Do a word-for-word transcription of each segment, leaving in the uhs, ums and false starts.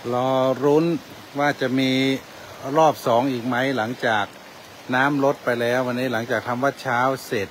รอรุ้นว่าจะมีรอบสองอีกไหมหลังจากน้ำลดไปแล้ววันนี้หลังจากทำวัดเช้าเสร็จ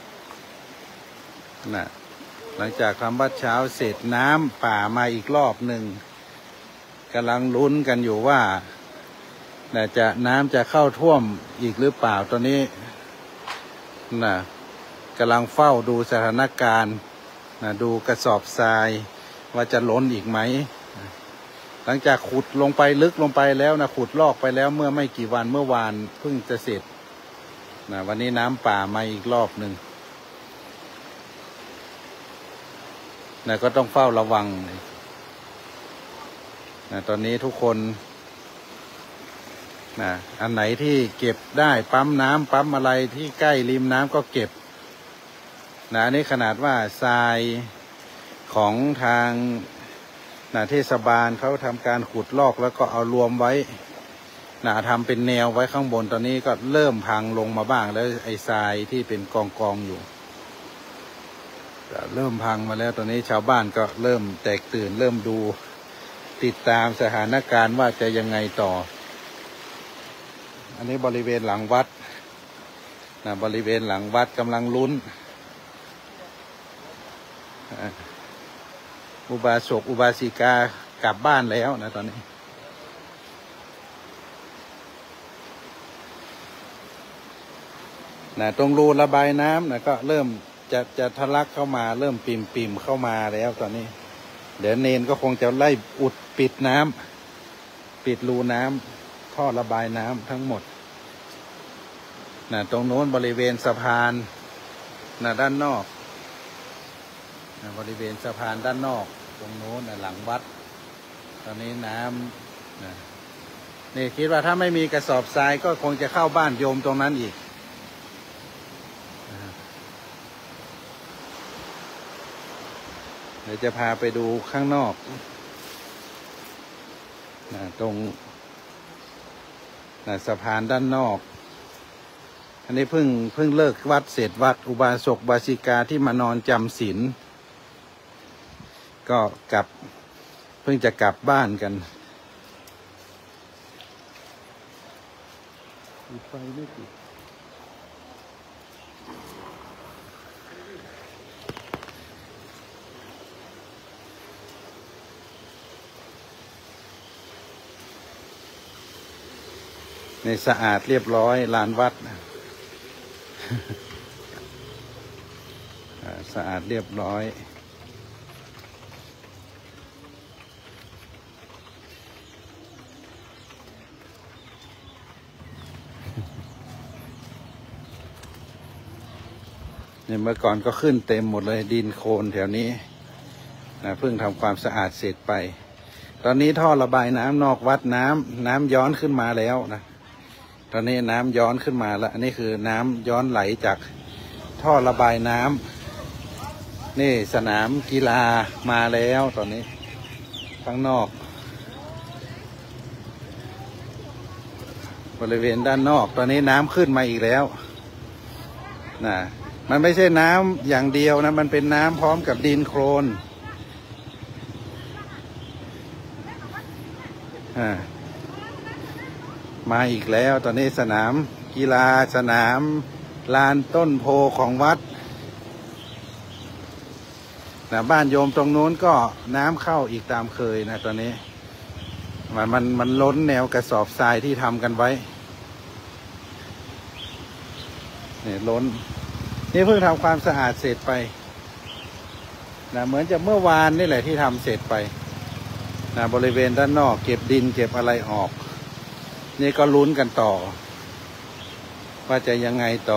นะหลังจากทำวัดเช้าเสร็จน้ำป่ามาอีกรอบหนึ่งกำลังลุ้นกันอยู่ว่าจะน้ำจะเข้าท่วมอีกหรือเปล่าตอนนี้นะกำลังเฝ้าดูสถานการณ์นะดูกระสอบทรายว่าจะล้นอีกไหมหลังจากขุดลงไปลึกลงไปแล้วนะขุดลอกไปแล้วเมื่อไม่กี่วันเมื่อวานเพิ่งจะเสร็จนะวันนี้น้ำป่ามาอีกรอบหนึ่งนะก็ต้องเฝ้าระวังนะตอนนี้ทุกคนนะอันไหนที่เก็บได้ปั๊มน้ำปั๊มอะไรที่ใกล้ริมน้ำก็เก็บนะอันนี้ขนาดว่าทรายของทางนะเทศบาลเขาทำการขุดลอกแล้วก็เอารวมไว้นะทำเป็นแนวไว้ข้างบนตอนนี้ก็เริ่มพังลงมาบ้างแล้วไอ้ทรายที่เป็นกองกองอยู่เริ่มพังมาแล้วตอนนี้ชาวบ้านก็เริ่มแตกตื่นเริ่มดูติดตามสถานการณ์ว่าจะยังไงต่ออันนี้บริเวณหลังวัดนะบริเวณหลังวัดกำลังลุ้นอุบาสกอุบาสิกากลับบ้านแล้วนะตอนนี้นะตรงรูระบายน้ำนะก็เริ่มจะจะทะลักเข้ามาเริ่มปิ่มปิ่มเข้ามาแล้วตอนนี้เดี๋ยวเนนก็คงจะไล่อุดปิดน้ำปิดรูน้ำท่อระบายน้ำทั้งหมดนะตรงโน้นบริเวณสะพานนะด้านนอกนะบริเวณสะพานด้านนอกตรงโน้นนะหลังวัดตอนนี้น้ำนะนี่คิดว่าถ้าไม่มีกระสอบทรายก็คงจะเข้าบ้านโยมตรงนั้นอีกเดี๋ยวจะพาไปดูข้างนอกนะตรงนะสะพานด้านนอกอันนี้เพิ่งเพิ่งเลิกวัดเสร็จวัดอุบาสกอุบาสิกาที่มานอนจำศีลก็กลับเพิ่งจะกลับบ้านกันปิดไฟไม่ปิดในสะอาดเรียบร้อยลานวัดสะอาดเรียบร้อยเนี่ยเมื่อก่อนก็ขึ้นเต็มหมดเลยดินโคลนแถวนี้นะเพิ่งทำความสะอาดเสร็จไปตอนนี้ท่อระบายน้ำนอกวัดน้ำน้ำย้อนขึ้นมาแล้วนะตอนนี้น้ำย้อนขึ้นมาแล้วอันนี้คือน้ำย้อนไหลจากท่อระบายน้ำนี่สนามกีฬามาแล้วตอนนี้ข้างนอกบริเวณด้านนอกตอนนี้น้ำขึ้นมาอีกแล้วนะมันไม่ใช่น้ำอย่างเดียวนะมันเป็นน้ำพร้อมกับดินโคลนอ่ามาอีกแล้วตอนนี้สนามกีฬาสนามลานต้นโพของวัดนะบ้านโยมตรงนู้นก็น้ำเข้าอีกตามเคยนะตอนนี้มันมันมันล้นแนวกระสอบทรายที่ทำกันไว้เนี่ยล้นนี่เพิ่งทำความสะอาดเสร็จไปนะเหมือนจะเมื่อวานนี่แหละที่ทำเสร็จไปนะบริเวณด้านนอกเก็บดินเก็บอะไรออกนี่ก็ลุ้นกันต่อว่าจะยังไงต่อ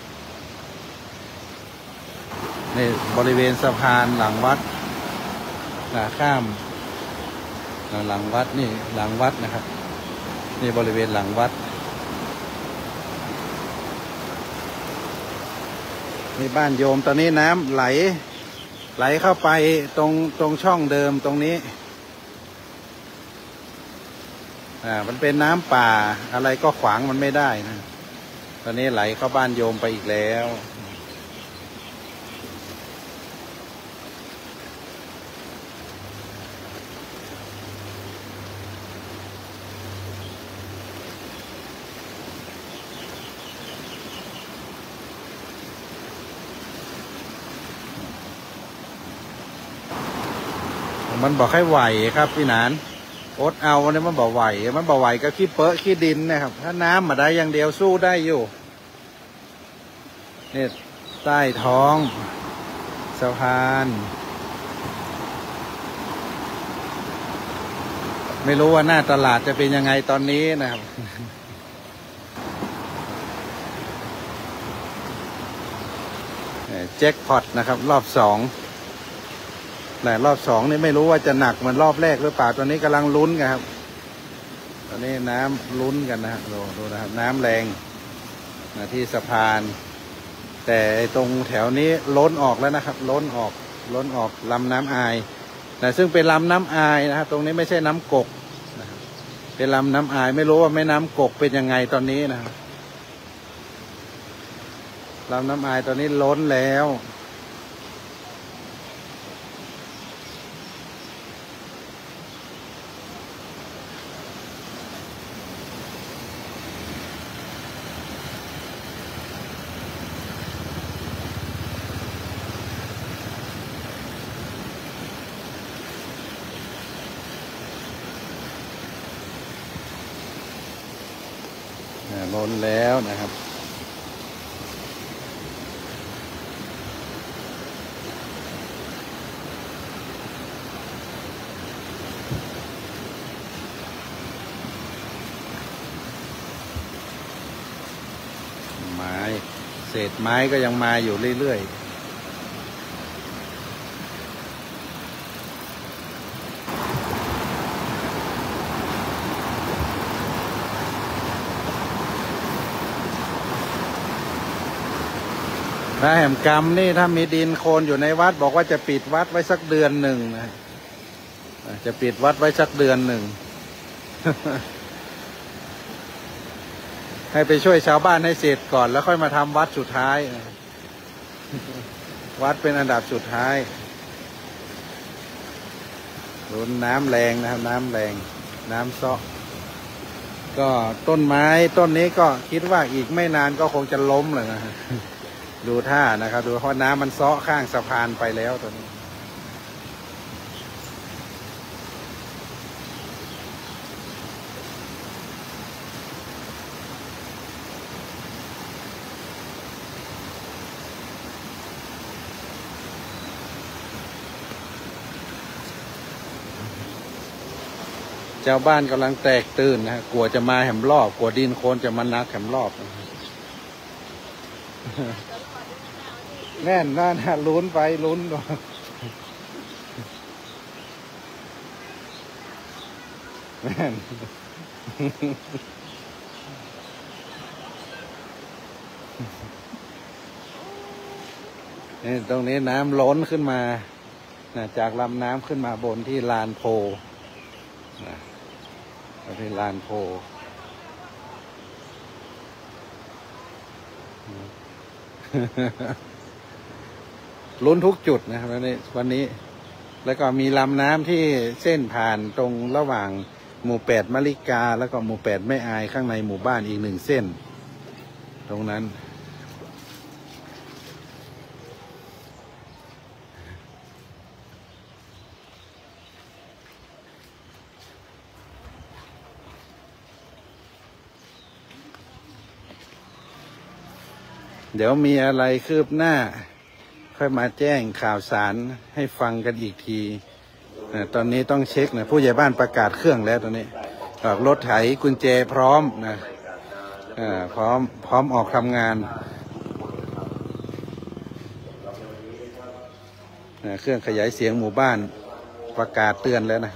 ในบริเวณสะพานหลังวัดนะข้ามหลังวัดนี่หลังวัดนะครับนี่บริเวณหลังวัดมีบ้านโยมตอนนี้น้ำไหลไหลเข้าไปตรงตรงช่องเดิมตรงนี้อ่ามันเป็นน้ำป่าอะไรก็ขวางมันไม่ได้นะตอนนี้ไหลเข้าบ้านโยมไปอีกแล้วมันบอกให้ไหวครับพี่หนานอดเอาเนี่ยมันบอกไหวมันบอกไหวก็ขี้เปอะขี้ดินนะครับถ้าน้ำมาได้อย่างเดียวสู้ได้อยู่เนี่ยใต้ท้องสะพานไม่รู้ว่าหน้าตลาดจะเป็นยังไงตอนนี้นะครับแจ็คพอตนะครับรอบสองแต่รอบสองนี่ไม่รู้ว่าจะหนักเหมือนรอบแรกหรือเปล่าตอนนี้กำลังลุ้นกันครับตอนนี้น้ำลุ้นกันนะครับดูดูนะครับน้ำแรงนะที่สะพานแต่ตรงแถวนี้ล้นออกแล้วนะครับล้นออกล้นออกลำน้ำอายนะซึ่งเป็นลำน้ำอายนะครับตรงนี้ไม่ใช่น้ำกกนะครับเป็นลำน้ำอายไม่รู้ว่าแม่น้ำกกเป็นยังไงตอนนี้นะครับลำน้ำอายตอนนี้ล้นแล้วล้นแล้วนะครับไม้เศษไม้ก็ยังมาอยู่เรื่อยๆพระแห่งกรรมนี่ถ้ามีดินโคลนอยู่ในวัดบอกว่าจะปิดวัดไว้สักเดือนหนึ่งนะจะปิดวัดไว้สักเดือนหนึ่ง ให้ไปช่วยชาวบ้านให้เสร็จก่อนแล้วค่อยมาทำวัดสุดท้าย วัดเป็นอันดับสุดท้ายรุนน้ำแรงนะครับน้ำแรงน้ำซ้อก็ต้นไม้ต้นนี้ก็คิดว่าอีกไม่นานก็คงจะล้มเลยนะ ดูท่านะครับดูเพราะน้ำมันซ้อข้างสะพานไปแล้วตอนนี้เจ้าบ้านกำลังแตกตื่นนะกลัวจะมาแหมรอบกลัวดินโคลนจะมานักแหมรอบแน่นน่าน่าลุ้นไปลุ้นก่อนแน่นนี่ตรงนี้น้ำล้นขึ้นมาจากลำน้ำขึ้นมาบนที่ลานโพที่ลานโพลุ้นทุกจุดนะครับวันนี้วันนี้แล้วก็มีลำน้ำที่เส้นผ่านตรงระหว่างหมู่แปดมะลิกาแล้วก็หมู่แปดแม่อายข้างในหมู่บ้านอีกหนึ่งเส้นตรงนั้นเดี๋ยวมีอะไรคืบหน้าค่อยมาแจ้งข่าวสารให้ฟังกันอีกทีตอนนี้ต้องเช็คนะผู้ใหญ่บ้านประกาศเครื่องแล้วตอนนี้รถไถกุญแจพร้อมนะพร้อมพร้อมออกทำงานเครื่องขยายเสียงหมู่บ้านประกาศเตือนแล้วนะ